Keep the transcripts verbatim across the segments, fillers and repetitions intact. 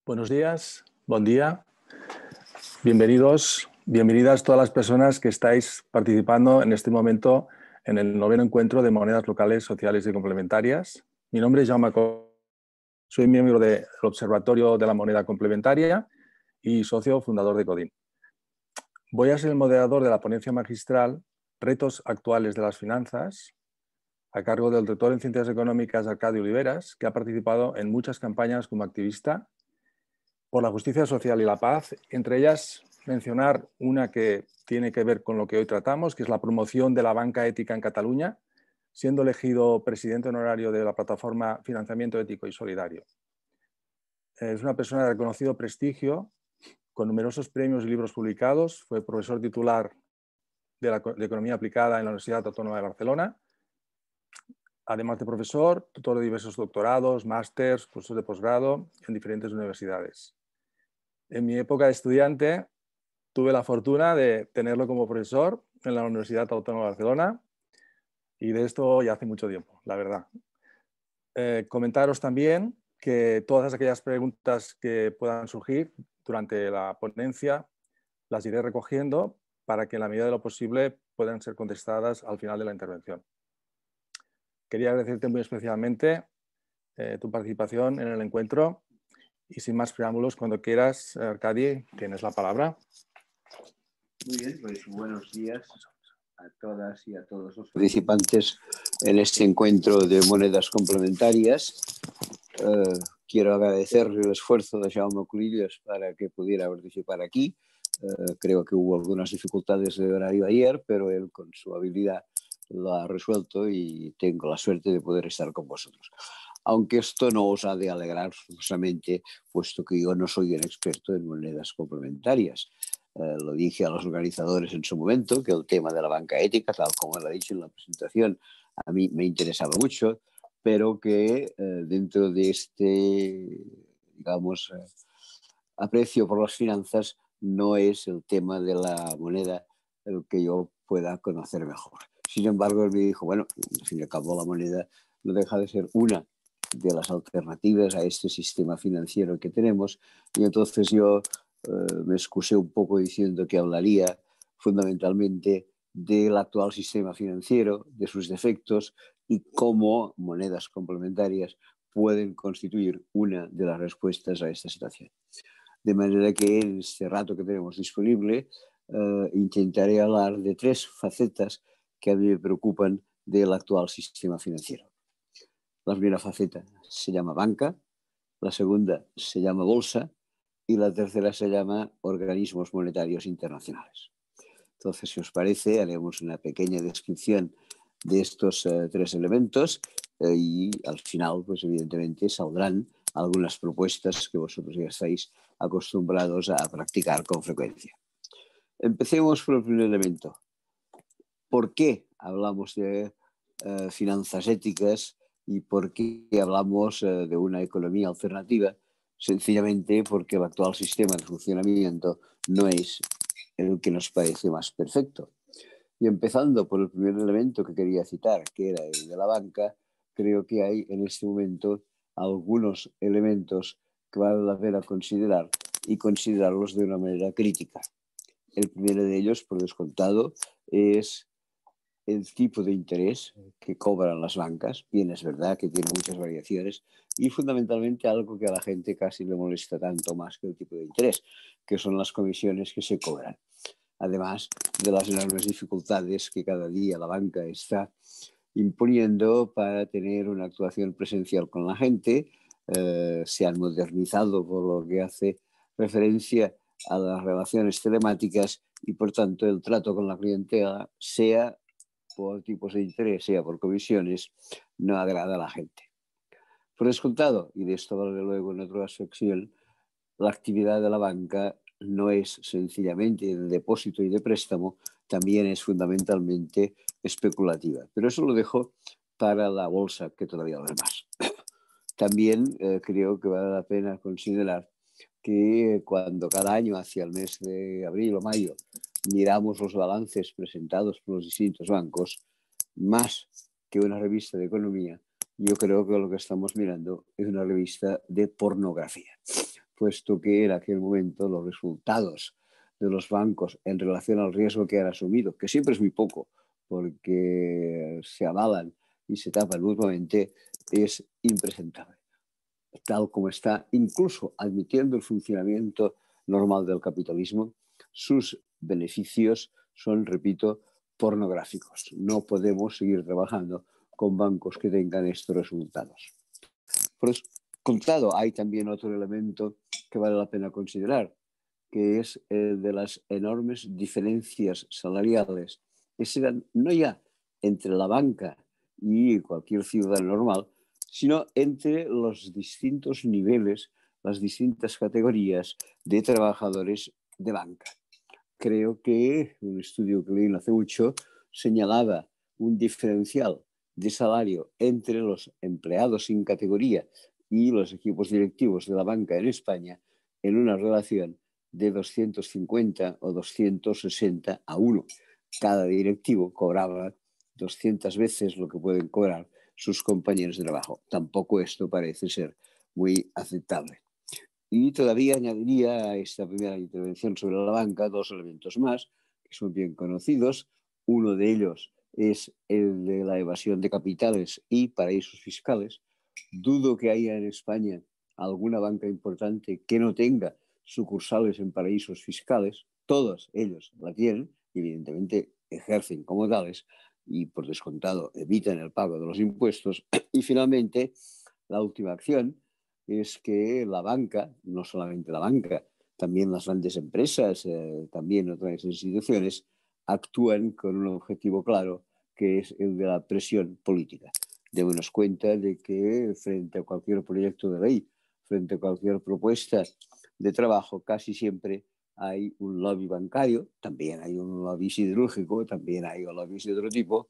Buenos días, buen día. Bienvenidos, bienvenidas todas las personas que estáis participando en este momento en el noveno encuentro de monedas locales, sociales y complementarias. Mi nombre es Jaume Coll, soy miembro del Observatorio de la Moneda Complementaria y socio fundador de Codin. Voy a ser el moderador de la ponencia magistral Retos actuales de las finanzas, a cargo del doctor en Ciencias Económicas Arcadio Oliveras, que ha participado en muchas campañas como activista por la justicia social y la paz, entre ellas mencionar una que tiene que ver con lo que hoy tratamos, que es la promoción de la banca ética en Cataluña, siendo elegido presidente honorario de la plataforma Financiamiento Ético y Solidario. Es una persona de reconocido prestigio, con numerosos premios y libros publicados. Fue profesor titular de, la, de Economía Aplicada en la Universidad Autónoma de Barcelona. Además de profesor, tutor de diversos doctorados, másters, cursos de posgrado en diferentes universidades. En mi época de estudiante tuve la fortuna de tenerlo como profesor en la Universidad Autónoma de Barcelona y de esto ya hace mucho tiempo, la verdad. Eh, comentaros también que todas aquellas preguntas que puedan surgir durante la ponencia las iré recogiendo para que en la medida de lo posible puedan ser contestadas al final de la intervención. Quería agradecerte muy especialmente eh, tu participación en el encuentro y sin más preámbulos, cuando quieras, Arcadi, tienes la palabra. Muy bien, pues buenos días a todas y a todos los participantes en este encuentro de monedas complementarias. Uh, quiero agradecer el esfuerzo de Jaume Curillos para que pudiera participar aquí. Uh, creo que hubo algunas dificultades de horario ayer, pero él con su habilidad lo ha resuelto y tengo la suerte de poder estar con vosotros. Aunque esto no os ha de alegrar justamente, puesto que yo no soy un experto en monedas complementarias. Eh, lo dije a los organizadores en su momento, que el tema de la banca ética, tal como lo he dicho en la presentación, a mí me interesaba mucho, pero que eh, dentro de este, digamos, eh, aprecio por las finanzas, no es el tema de la moneda el que yo pueda conocer mejor. Sin embargo, él me dijo, bueno, al fin y al cabo la moneda no deja de ser una de las alternativas a este sistema financiero que tenemos, y entonces yo eh, me excusé un poco diciendo que hablaría fundamentalmente del actual sistema financiero, de sus defectos y cómo monedas complementarias pueden constituir una de las respuestas a esta situación. De manera que en este rato que tenemos disponible eh, intentaré hablar de tres facetas que a mí me preocupan del actual sistema financiero. La primera faceta se llama banca, la segunda se llama bolsa y la tercera se llama organismos monetarios internacionales. Entonces, si os parece, haremos una pequeña descripción de estos eh, tres elementos eh, y al final, pues evidentemente, saldrán algunas propuestas que vosotros ya estáis acostumbrados a practicar con frecuencia. Empecemos por el primer elemento. ¿Por qué hablamos de eh, finanzas éticas y por qué hablamos eh, de una economía alternativa? Sencillamente porque el actual sistema de funcionamiento no es el que nos parece más perfecto. Y empezando por el primer elemento que quería citar, que era el de la banca, creo que hay en este momento algunos elementos que vale la pena considerar y considerarlos de una manera crítica. El primero de ellos, por descontado, es el tipo de interés que cobran las bancas. Bien, es verdad que tiene muchas variaciones y fundamentalmente algo que a la gente casi le molesta tanto más que el tipo de interés, que son las comisiones que se cobran. Además de las enormes dificultades que cada día la banca está imponiendo para tener una actuación presencial con la gente, eh, se han modernizado por lo que hace referencia a las relaciones telemáticas y por tanto el trato con la clientela, sea por tipos de interés, sea por comisiones, no agrada a la gente. Por descontado, y de esto hablaré luego en otra sección, la actividad de la banca no es sencillamente de depósito y de préstamo, también es fundamentalmente especulativa. Pero eso lo dejo para la bolsa, que todavía vale más. También eh, creo que vale la pena considerar que cuando cada año, hacia el mes de abril o mayo, miramos los balances presentados por los distintos bancos, más que una revista de economía, yo creo que lo que estamos mirando es una revista de pornografía. puesto que en aquel momento los resultados de los bancos en relación al riesgo que han asumido, que siempre es muy poco, porque se avalan y se tapan mutuamente, es impresentable. Tal como está, incluso admitiendo el funcionamiento normal del capitalismo, sus beneficios son, repito, pornográficos. No podemos seguir trabajando con bancos que tengan estos resultados. Por contado, hay también otro elemento que vale la pena considerar, que es el de las enormes diferencias salariales que se dan no ya entre la banca y cualquier ciudadano normal, sino entre los distintos niveles, las distintas categorías de trabajadores de banca. Creo que un estudio que leí no hace mucho señalaba un diferencial de salario entre los empleados sin categoría y los equipos directivos de la banca en España en una relación de doscientos cincuenta o doscientos sesenta a uno. Cada directivo cobraba doscientas veces lo que pueden cobrar sus compañeros de trabajo. Tampoco esto parece ser muy aceptable. Y todavía añadiría a esta primera intervención sobre la banca dos elementos más que son bien conocidos. Uno de ellos es el de la evasión de capitales y paraísos fiscales. Dudo que haya en España alguna banca importante que no tenga sucursales en paraísos fiscales. Todos ellos la tienen, evidentemente ejercen como tales y por descontado evitan el pago de los impuestos. Y finalmente, la última acción es que la banca, no solamente la banca, también las grandes empresas, eh, también otras instituciones, actúan con un objetivo claro, que es el de la presión política. Démonos cuenta de que frente a cualquier proyecto de ley, frente a cualquier propuesta de trabajo, casi siempre hay un lobby bancario, también hay un lobby siderúrgico, también hay un lobby de otro tipo,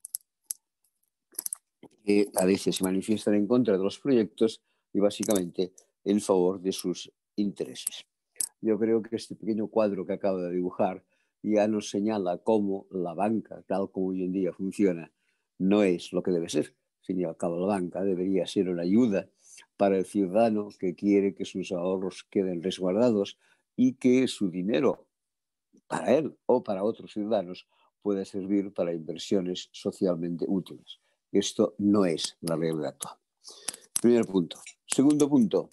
que a veces se manifiestan en contra de los proyectos y básicamente en favor de sus intereses. Yo creo que este pequeño cuadro que acabo de dibujar ya nos señala cómo la banca, tal como hoy en día funciona, no es lo que debe ser. Al fin y al cabo, la banca debería ser una ayuda para el ciudadano que quiere que sus ahorros queden resguardados y que su dinero, para él o para otros ciudadanos, pueda servir para inversiones socialmente útiles. Esto no es la realidad actual. Primer punto. Segundo punto,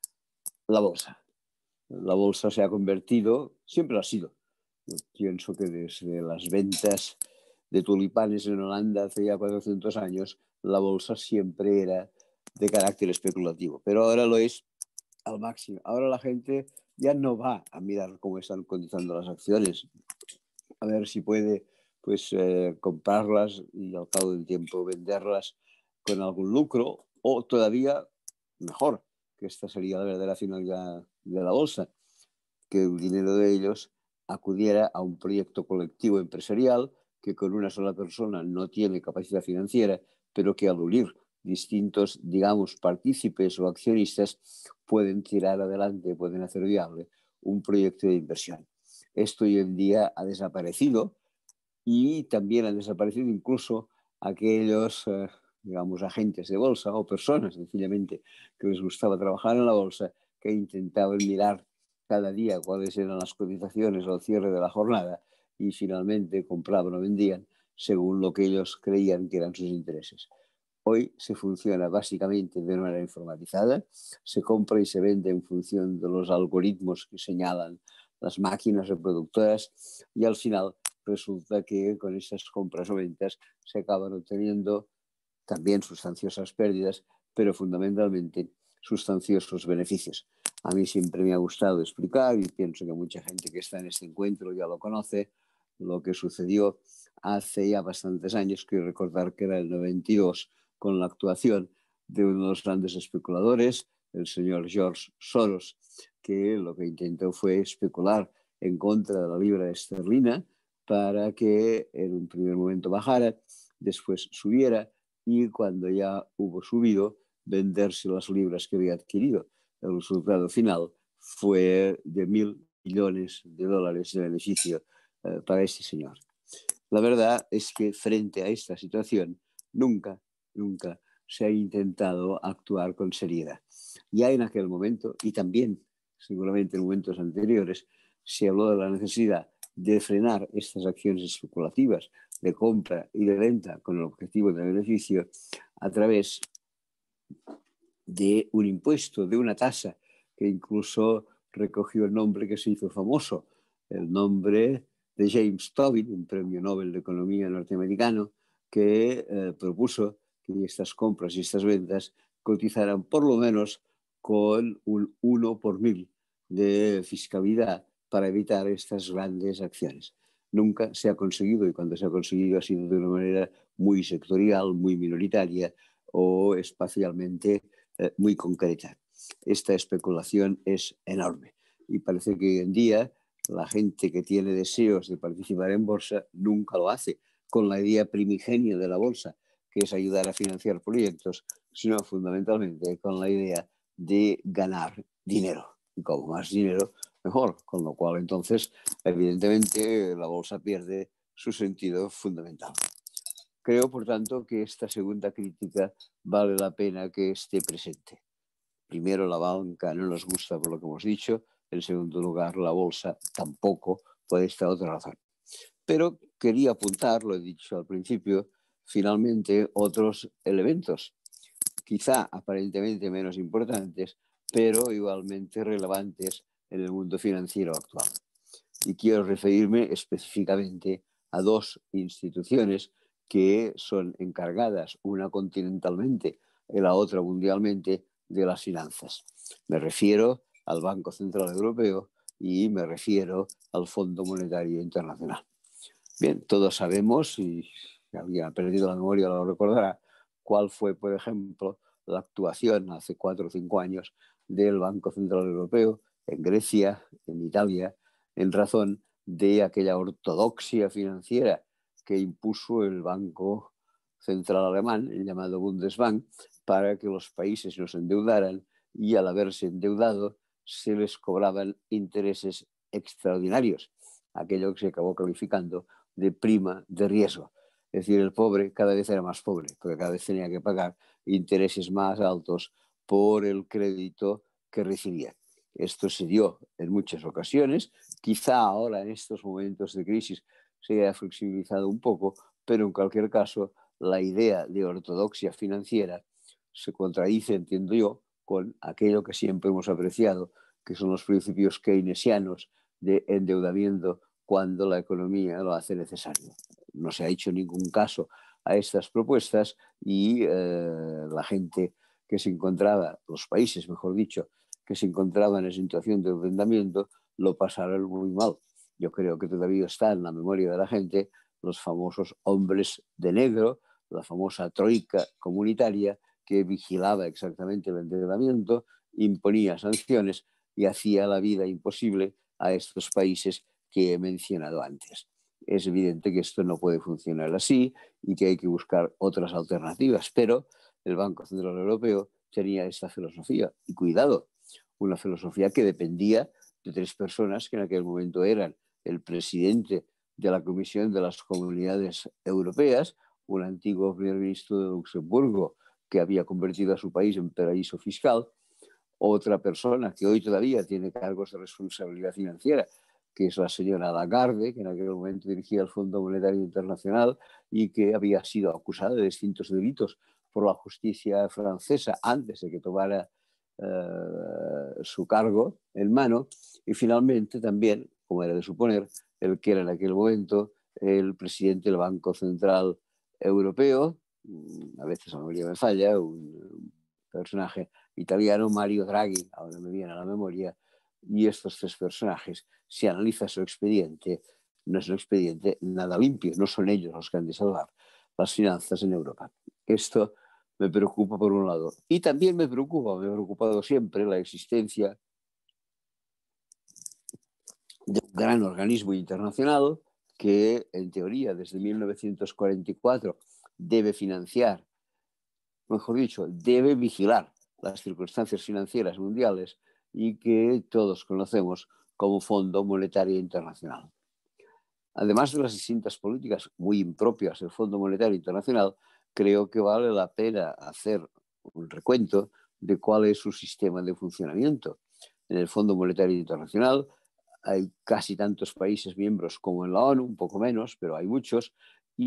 la bolsa. La bolsa se ha convertido, siempre lo ha sido. Yo pienso que desde las ventas de tulipanes en Holanda hace ya cuatrocientos años, la bolsa siempre era de carácter especulativo, pero ahora lo es al máximo. Ahora la gente ya no va a mirar cómo están cotizando las acciones, a ver si puede pues, eh, comprarlas y al cabo del tiempo venderlas con algún lucro, o todavía mejor, que esta sería la verdadera finalidad de la bolsa, que el dinero de ellos acudiera a un proyecto colectivo empresarial que con una sola persona no tiene capacidad financiera, pero que al unir distintos, digamos, partícipes o accionistas pueden tirar adelante, pueden hacer viable un proyecto de inversión. Esto hoy en día ha desaparecido y también han desaparecido incluso aquellos, eh, digamos, agentes de bolsa o personas, sencillamente, que les gustaba trabajar en la bolsa, que intentaban mirar cada día cuáles eran las cotizaciones al cierre de la jornada y finalmente compraban o vendían según lo que ellos creían que eran sus intereses. Hoy se funciona básicamente de manera informatizada, se compra y se vende en función de los algoritmos que señalan las máquinas reproductoras y al final resulta que con esas compras o ventas se acaban obteniendo también sustanciosas pérdidas, pero fundamentalmente sustanciosos beneficios. A mí siempre me ha gustado explicar, y pienso que mucha gente que está en este encuentro ya lo conoce, lo que sucedió hace ya bastantes años. Quiero recordar que era el noventa y dos, con la actuación de uno de los grandes especuladores, el señor George Soros, que lo que intentó fue especular en contra de la libra esterlina para que en un primer momento bajara, después subiera y cuando ya hubo subido, venderse las libras que había adquirido. El resultado final fue de mil millones de dólares de beneficio eh, para este señor. La verdad es que frente a esta situación nunca, nunca se ha intentado actuar con seriedad. Ya en aquel momento, y también seguramente en momentos anteriores, se habló de la necesidad de frenar estas acciones especulativas de compra y de venta con el objetivo de beneficio a través de un impuesto, de una tasa que incluso recogió el nombre que se hizo famoso, el nombre de James Tobin, un premio Nobel de Economía norteamericano, que eh, propuso que estas compras y estas ventas cotizaran por lo menos con un uno por mil de fiscalidad para evitar estas grandes acciones. Nunca se ha conseguido, y cuando se ha conseguido ha sido de una manera muy sectorial, muy minoritaria o espacialmente eh, muy concreta. Esta especulación es enorme y parece que hoy en día la gente que tiene deseos de participar en bolsa nunca lo hace con la idea primigenia de la bolsa, que es ayudar a financiar proyectos, sino fundamentalmente con la idea de ganar dinero. Y como más dinero, mejor. Con lo cual, entonces, evidentemente, la bolsa pierde su sentido fundamental. Creo, por tanto, que esta segunda crítica vale la pena que esté presente. Primero, la banca no nos gusta por lo que hemos dicho. En segundo lugar, la bolsa tampoco, por esta otra razón. Pero quería apuntar, lo he dicho al principio, finalmente otros elementos, quizá aparentemente menos importantes, pero igualmente relevantes en el mundo financiero actual. Y quiero referirme específicamente a dos instituciones que son encargadas, una continentalmente y la otra mundialmente, de las finanzas. Me refiero al Banco Central Europeo y me refiero al Fondo Monetario Internacional. Bien, todos sabemos, y si alguien ha perdido la memoria lo recordará, cuál fue, por ejemplo, la actuación hace cuatro o cinco años del Banco Central Europeo en Grecia, en Italia, en razón de aquella ortodoxia financiera que impuso el Banco Central Alemán, el llamado Bundesbank, para que los países no se endeudaran y al haberse endeudado se les cobraban intereses extraordinarios, aquello que se acabó calificando de prima de riesgo. Es decir, el pobre cada vez era más pobre, porque cada vez tenía que pagar intereses más altos por el crédito que recibía. Esto se dio en muchas ocasiones, quizá ahora en estos momentos de crisis se haya flexibilizado un poco, pero en cualquier caso la idea de ortodoxia financiera se contradice, entiendo yo, con aquello que siempre hemos apreciado, que son los principios keynesianos de endeudamiento cuando la economía lo hace necesario. No se ha hecho ningún caso a estas propuestas y eh, la gente que se encontraba, los países, mejor dicho, que se encontraban en situación de endeudamiento, lo pasaron muy mal. Yo creo que todavía está en la memoria de la gente los famosos hombres de negro, la famosa troika comunitaria que vigilaba exactamente el endeudamiento, imponía sanciones y hacía la vida imposible a estos países que he mencionado antes. Es evidente que esto no puede funcionar así y que hay que buscar otras alternativas, pero el Banco Central Europeo tenía esta filosofía. Y cuidado, una filosofía que dependía de tres personas que en aquel momento eran el presidente de la Comisión de las Comunidades Europeas, un antiguo primer ministro de Luxemburgo que había convertido a su país en paraíso fiscal, otra persona que hoy todavía tiene cargos de responsabilidad financiera, que es la señora Lagarde, que en aquel momento dirigía el Fondo Monetario Internacional y que había sido acusada de distintos delitos por la justicia francesa antes de que tomara eh, su cargo en mano. Y finalmente también, como era de suponer, el que era en aquel momento el presidente del Banco Central Europeo, a veces la memoria me falla, un personaje italiano, Mario Draghi, ahora me viene a la memoria, y estos tres personajes, si analiza su expediente, no es un expediente nada limpio, no son ellos los que han de salvar las finanzas en Europa. Esto me preocupa por un lado. Y también me preocupa, me ha preocupado siempre la existencia de un gran organismo internacional que, en teoría, desde mil novecientos cuarenta y cuatro debe financiar, mejor dicho, debe vigilar las circunstancias financieras mundiales y que todos conocemos como Fondo Monetario Internacional. Además de las distintas políticas muy impropias del Fondo Monetario Internacional, creo que vale la pena hacer un recuento de cuál es su sistema de funcionamiento. En el Fondo Monetario Internacional hay casi tantos países miembros como en la ONU, un poco menos, pero hay muchos,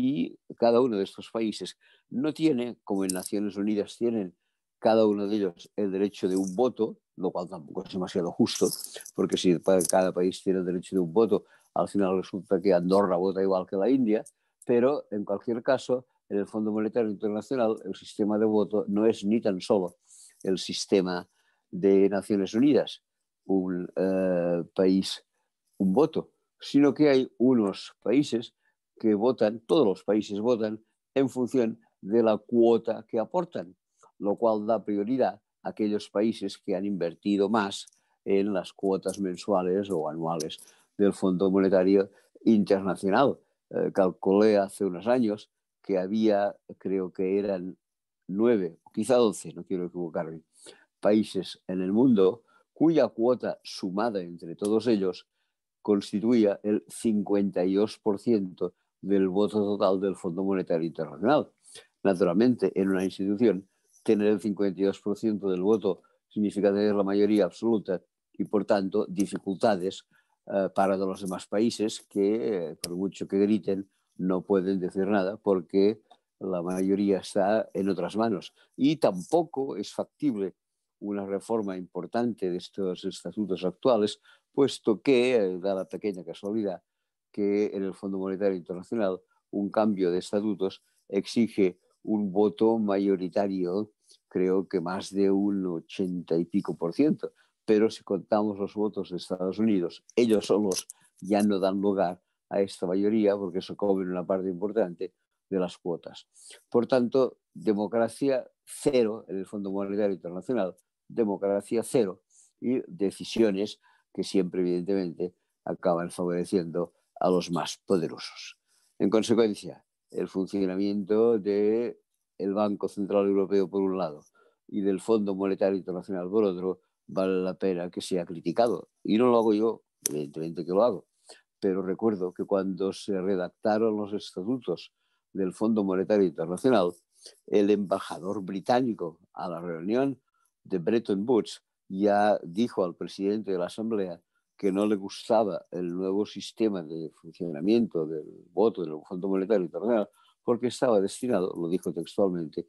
y cada uno de estos países no tiene, como en Naciones Unidas tienen cada uno de ellos el derecho de un voto, lo cual tampoco es demasiado justo, porque si cada país tiene el derecho de un voto, al final resulta que Andorra vota igual que la India, pero en cualquier caso, en el Fondo Monetario Internacional el sistema de voto no es ni tan solo el sistema de Naciones Unidas, un eh, país, un voto, sino que hay unos países que votan, todos los países votan en función de la cuota que aportan, lo cual da prioridad a aquellos países que han invertido más en las cuotas mensuales o anuales del Fondo Monetario Internacional. Eh, calculé hace unos años que había, creo que eran nueve, o quizá doce, no quiero equivocarme, países en el mundo cuya cuota sumada entre todos ellos constituía el cincuenta y dos por ciento del voto total del Fondo Monetario Internacional. Naturalmente, en una institución, tener el cincuenta y dos por ciento del voto significa tener la mayoría absoluta y, por tanto, dificultades eh, para los demás países que, eh, por mucho que griten, no pueden decir nada porque la mayoría está en otras manos. Y tampoco es factible una reforma importante de estos estatutos actuales, puesto que eh, da la pequeña casualidad que en el Fondo Monetario Internacional un cambio de estatutos exige un voto mayoritario, creo que más de un ochenta y pico por ciento, pero si contamos los votos de Estados Unidos, ellos solos ya no dan lugar a esta mayoría porque eso cobre una parte importante de las cuotas. Por tanto, democracia cero en el Fondo Monetario Internacional, democracia cero y decisiones que siempre, evidentemente, acaban favoreciendo a los más poderosos. En consecuencia, el funcionamiento del Banco Central Europeo por un lado y del Fondo Monetario Internacional por otro vale la pena que sea criticado. Y no lo hago yo, evidentemente que lo hago, pero recuerdo que cuando se redactaron los estatutos del Fondo Monetario Internacional, el embajador británico a la reunión de Bretton Woods ya dijo al presidente de la Asamblea que no le gustaba el nuevo sistema de funcionamiento del voto del Fondo Monetario Internacional porque estaba destinado, lo dijo textualmente,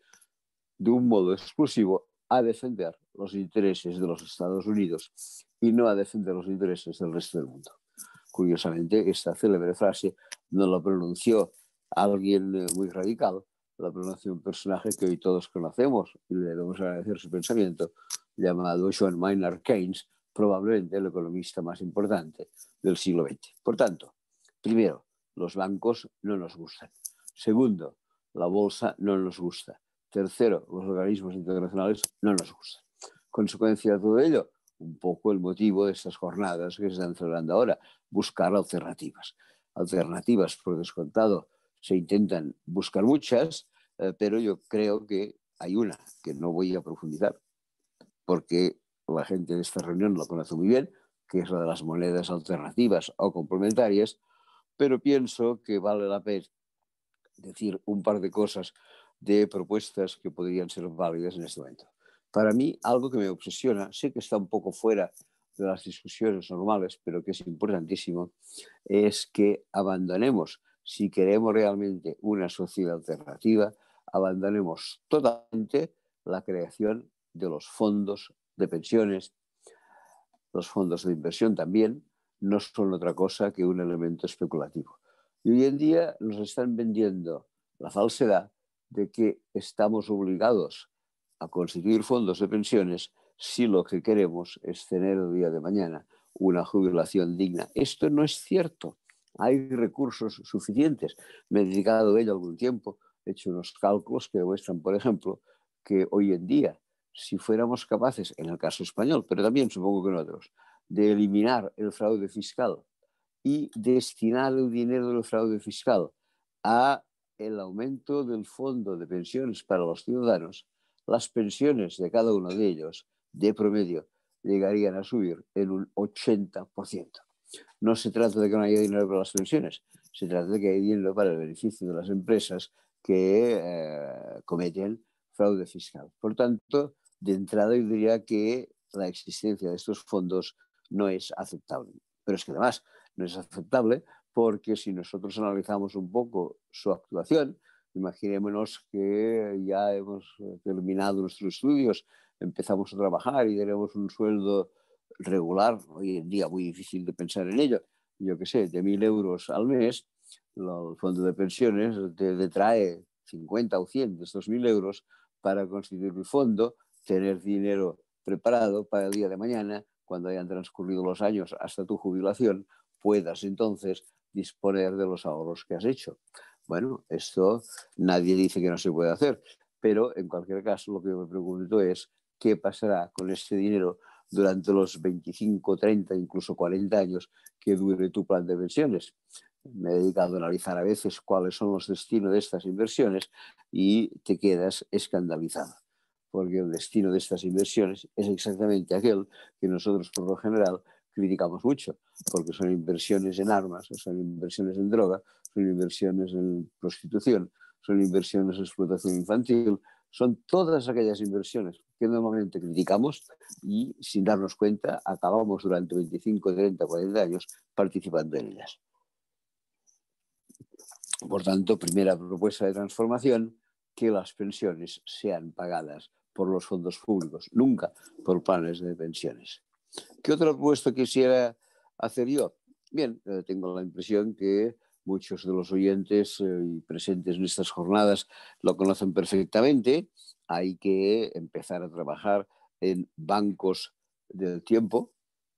de un modo exclusivo a defender los intereses de los Estados Unidos y no a defender los intereses del resto del mundo. Curiosamente, esta célebre frase no la pronunció alguien muy radical, la pronunció un personaje que hoy todos conocemos y le debemos agradecer su pensamiento, llamado John Maynard Keynes, probablemente el economista más importante del siglo veinte. Por tanto, primero, los bancos no nos gustan. Segundo, la bolsa no nos gusta. Tercero, los organismos internacionales no nos gustan. Consecuencia de todo ello, un poco el motivo de estas jornadas que se están celebrando ahora, buscar alternativas. Alternativas, por descontado, se intentan buscar muchas, eh, pero yo creo que hay una que no voy a profundizar, porque la gente de esta reunión lo conoce muy bien, que es la de las monedas alternativas o complementarias, pero pienso que vale la pena decir un par de cosas de propuestas que podrían ser válidas en este momento. Para mí, algo que me obsesiona, sé que está un poco fuera de las discusiones normales, pero que es importantísimo, es que abandonemos, si queremos realmente una sociedad alternativa, abandonemos totalmente la creación de los fondos de pensiones. Los fondos de inversión también no son otra cosa que un elemento especulativo. Y hoy en día nos están vendiendo la falsedad de que estamos obligados a constituir fondos de pensiones si lo que queremos es tener el día de mañana una jubilación digna. Esto no es cierto. Hay recursos suficientes. Me he dedicado a ello algún tiempo. He hecho unos cálculos que demuestran, por ejemplo, que hoy en día, si fuéramos capaces, en el caso español, pero también supongo que en otros, de eliminar el fraude fiscal y destinar el dinero del fraude fiscal a el aumento del fondo de pensiones para los ciudadanos, las pensiones de cada uno de ellos, de promedio, llegarían a subir en un ochenta por ciento. No se trata de que no haya dinero para las pensiones, se trata de que haya dinero para el beneficio de las empresas que eh, cometen fraude fiscal. Por tanto, de entrada yo diría que la existencia de estos fondos no es aceptable. Pero es que además no es aceptable porque si nosotros analizamos un poco su actuación, imaginémonos que ya hemos terminado nuestros estudios, empezamos a trabajar y tenemos un sueldo regular, hoy en día muy difícil de pensar en ello, yo qué sé, de mil euros al mes, el fondo de pensiones te detrae cincuenta o cien de estos mil euros para constituir el fondo, tener dinero preparado para el día de mañana, cuando hayan transcurrido los años hasta tu jubilación, puedas entonces disponer de los ahorros que has hecho. Bueno, esto nadie dice que no se puede hacer, pero en cualquier caso lo que yo me pregunto es qué pasará con este dinero durante los veinticinco, treinta, incluso cuarenta años que dure tu plan de pensiones. Me he dedicado a analizar a veces cuáles son los destinos de estas inversiones y te quedas escandalizado, porque el destino de estas inversiones es exactamente aquel que nosotros por lo general criticamos mucho, porque son inversiones en armas, son inversiones en droga, son inversiones en prostitución, son inversiones en explotación infantil, son todas aquellas inversiones que normalmente criticamos y sin darnos cuenta acabamos durante veinticinco, treinta, cuarenta años participando en ellas. Por tanto, primera propuesta de transformación, que las pensiones sean pagadas por los fondos públicos, nunca por planes de pensiones. ¿Qué otra propuesta quisiera hacer yo? Bien, eh, tengo la impresión que muchos de los oyentes eh, presentes en estas jornadas lo conocen perfectamente. Hay que empezar a trabajar en bancos del tiempo.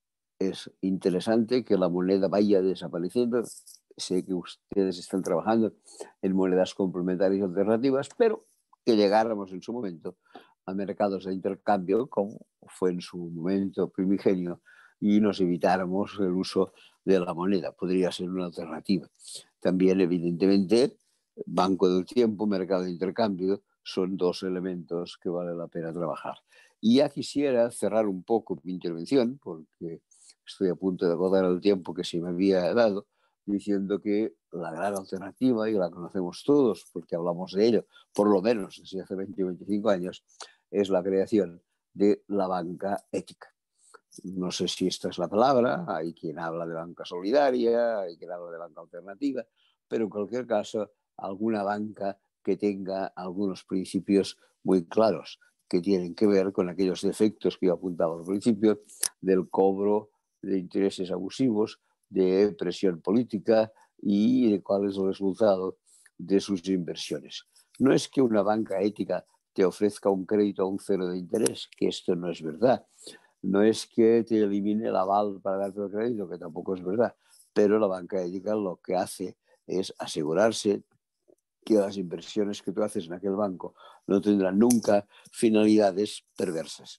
Es interesante que la moneda vaya desapareciendo. Sé que ustedes están trabajando en monedas complementarias alternativas, pero que llegáramos en su momento a mercados de intercambio, como fue en su momento primigenio, y nos evitáramos el uso de la moneda. Podría ser una alternativa. También, evidentemente, banco del tiempo, mercado de intercambio, son dos elementos que vale la pena trabajar. Y ya quisiera cerrar un poco mi intervención, porque estoy a punto de agotar el tiempo que se me había dado, diciendo que la gran alternativa, y la conocemos todos porque hablamos de ello, por lo menos desde hace veinte o veinticinco años, es la creación de la banca ética. No sé si esta es la palabra, hay quien habla de banca solidaria, hay quien habla de banca alternativa, pero en cualquier caso, alguna banca que tenga algunos principios muy claros que tienen que ver con aquellos defectos que yo apuntaba al principio, del cobro de intereses abusivos, de presión política y de cuál es el resultado de sus inversiones. No es que una banca ética te ofrezca un crédito a un cero de interés, que esto no es verdad. No es que te elimine el aval para darte el crédito, que tampoco es verdad, pero la banca ética lo que hace es asegurarse que las inversiones que tú haces en aquel banco no tendrán nunca finalidades perversas.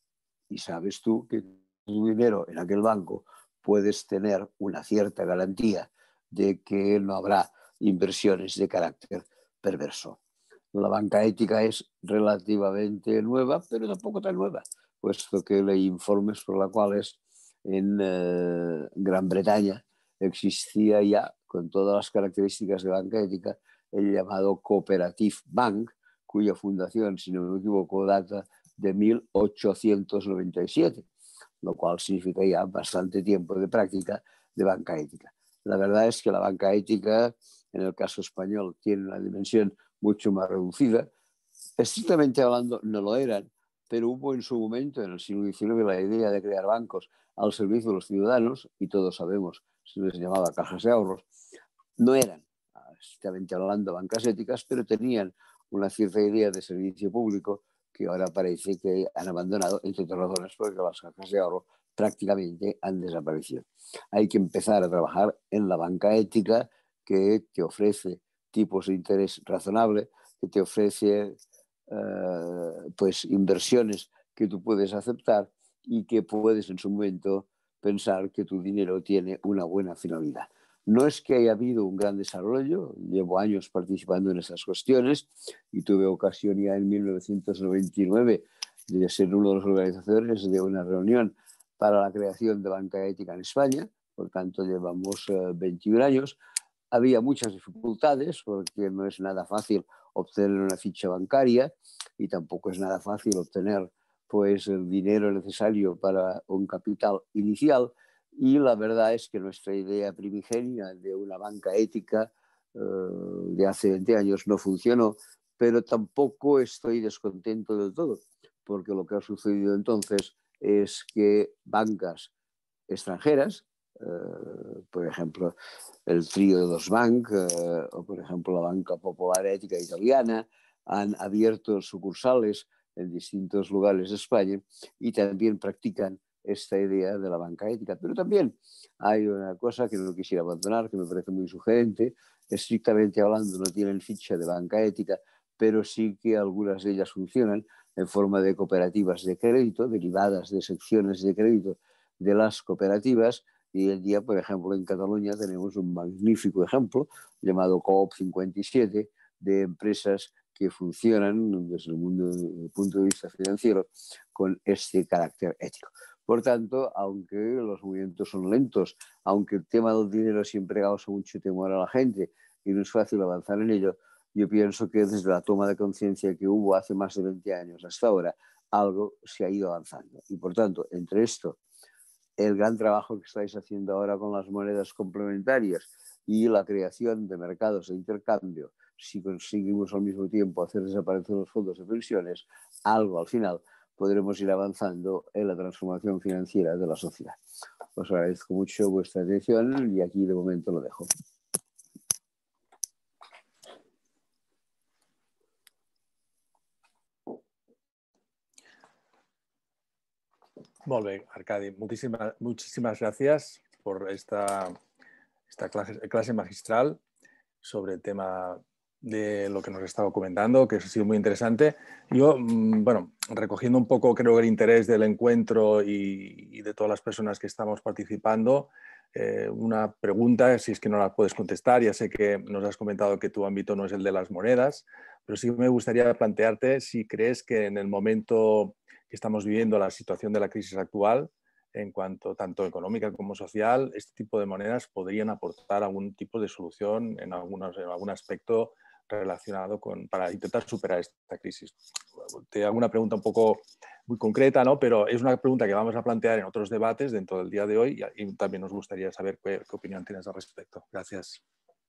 Y sabes tú que tu dinero en aquel banco puedes tener una cierta garantía de que no habrá inversiones de carácter perverso. La banca ética es relativamente nueva, pero tampoco tan nueva, puesto que leí informes por los cuales en eh, Gran Bretaña existía ya, con todas las características de banca ética, el llamado Cooperative Bank, cuya fundación, si no me equivoco, data de mil ochocientos noventa y siete, lo cual significa ya bastante tiempo de práctica de banca ética. La verdad es que la banca ética, en el caso español, tiene una dimensión mucho más reducida. Estrictamente hablando, no lo eran, pero hubo en su momento, en el siglo diecinueve, la idea de crear bancos al servicio de los ciudadanos, y todos sabemos, se les llamaba cajas de ahorros. No eran, estrictamente hablando, bancas éticas, pero tenían una cierta idea de servicio público que ahora parece que han abandonado, entre otras razones, porque las cajas de ahorro prácticamente han desaparecido. Hay que empezar a trabajar en la banca ética, que te ofrece tipos de interés razonables, que te ofrece eh, pues inversiones que tú puedes aceptar y que puedes en su momento pensar que tu dinero tiene una buena finalidad. No es que haya habido un gran desarrollo, llevo años participando en esas cuestiones y tuve ocasión ya en mil novecientos noventa y nueve de ser uno de los organizadores de una reunión para la creación de banca ética en España, por tanto llevamos eh, veintiún años. Había muchas dificultades porque no es nada fácil obtener una ficha bancaria y tampoco es nada fácil obtener pues el dinero necesario para un capital inicial, y la verdad es que nuestra idea primigenia de una banca ética eh, de hace veinte años no funcionó, pero tampoco estoy descontento del todo, porque lo que ha sucedido entonces es que bancas extranjeras, eh, por ejemplo el trío de dos Bank eh, o por ejemplo la Banca Popular Ética Italiana, han abierto sucursales en distintos lugares de España y también practican esta idea de la banca ética. Pero también hay una cosa que no quisiera abandonar, que me parece muy sugerente. Estrictamente hablando, no tienen ficha de banca ética, pero sí que algunas de ellas funcionan en forma de cooperativas de crédito, derivadas de secciones de crédito de las cooperativas. Y hoy en día, por ejemplo, en Cataluña tenemos un magnífico ejemplo llamado Coop cincuenta y siete, de empresas que funcionan desde el, mundo, desde el punto de vista financiero con este carácter ético. Por tanto, aunque los movimientos son lentos, aunque el tema del dinero siempre causa mucho temor a la gente y no es fácil avanzar en ello, yo pienso que desde la toma de conciencia que hubo hace más de veinte años hasta ahora, algo se ha ido avanzando. Y por tanto, entre esto, el gran trabajo que estáis haciendo ahora con las monedas complementarias y la creación de mercados de intercambio, si conseguimos al mismo tiempo hacer desaparecer los fondos de pensiones, algo al final podremos ir avanzando en la transformación financiera de la sociedad. Os agradezco mucho vuestra atención y aquí de momento lo dejo. Molt bé, Arcadi, muchísimas, muchísimas gracias por esta, esta clase, clase magistral sobre el tema de lo que nos estaba comentando, que ha sido muy interesante. Yo, bueno, recogiendo un poco, creo, el interés del encuentro y, y de todas las personas que estamos participando, eh, una pregunta, si es que no la puedes contestar, ya sé que nos has comentado que tu ámbito no es el de las monedas, pero sí me gustaría plantearte si crees que en el momento que estamos viviendo, la situación de la crisis actual, en cuanto tanto económica como social, este tipo de monedas podrían aportar algún tipo de solución en, algunos, en algún aspecto relacionado con, para intentar superar esta crisis. Te hago una pregunta un poco muy concreta, ¿no? Pero es una pregunta que vamos a plantear en otros debates dentro del día de hoy y, y también nos gustaría saber qué, qué opinión tienes al respecto. Gracias.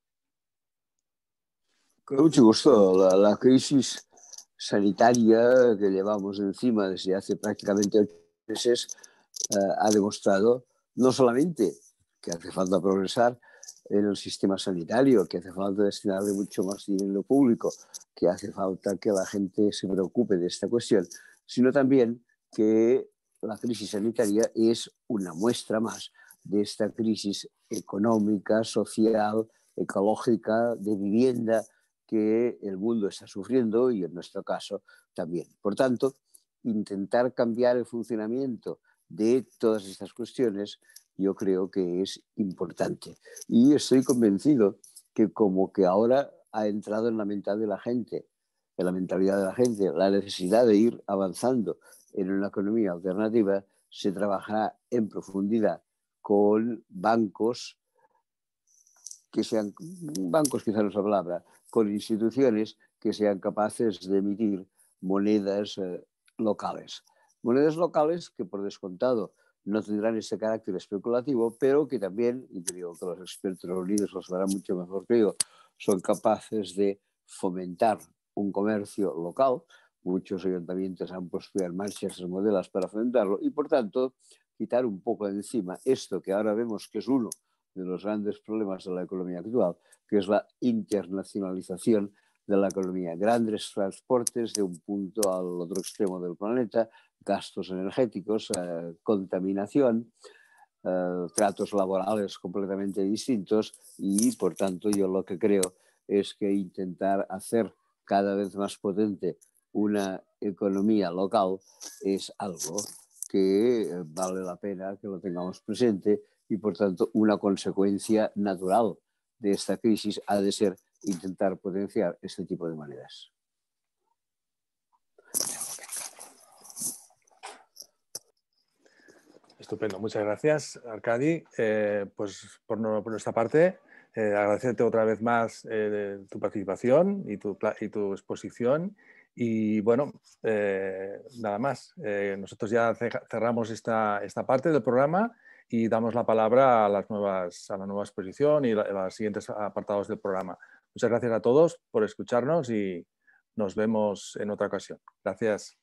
Con mucho gusto. La, la crisis sanitaria que llevamos encima desde hace prácticamente ocho meses eh, ha demostrado no solamente que hace falta progresar en el sistema sanitario, que hace falta destinarle mucho más dinero público, que hace falta que la gente se preocupe de esta cuestión, sino también que la crisis sanitaria es una muestra más de esta crisis económica, social, ecológica, de vivienda que el mundo está sufriendo y en nuestro caso también. Por tanto, intentar cambiar el funcionamiento de todas estas cuestiones yo creo que es importante. Y estoy convencido que como que ahora ha entrado en la mentalidad de la gente, en la mentalidad de la gente, la necesidad de ir avanzando en una economía alternativa, se trabajará en profundidad con bancos que sean, bancos quizá no es la palabra, con instituciones que sean capaces de emitir monedas eh, locales. Monedas locales que por descontado no tendrán ese carácter especulativo, pero que también, y creo que los expertos reunidos lo sabrán mucho mejor que yo, son capaces de fomentar un comercio local. Muchos ayuntamientos han puesto en marcha esas monedas para fomentarlo y, por tanto, quitar un poco de encima esto que ahora vemos que es uno de los grandes problemas de la economía actual, que es la internacionalización de la economía. Grandes transportes de un punto al otro extremo del planeta, gastos energéticos, eh, contaminación, eh, tratos laborales completamente distintos y, por tanto, yo lo que creo es que intentar hacer cada vez más potente una economía local es algo que vale la pena que lo tengamos presente y, por tanto, una consecuencia natural de esta crisis ha de ser intentar potenciar este tipo de monedas. Estupendo, muchas gracias, Arcadi. Eh, pues por, no, por nuestra parte, eh, agradecerte otra vez más eh, tu participación y tu, y tu exposición Y bueno, eh, nada más. Eh, nosotros ya cerramos esta, esta parte del programa y damos la palabra a, las nuevas, a la nueva exposición y a los siguientes apartados del programa. Muchas gracias a todos por escucharnos y nos vemos en otra ocasión. Gracias.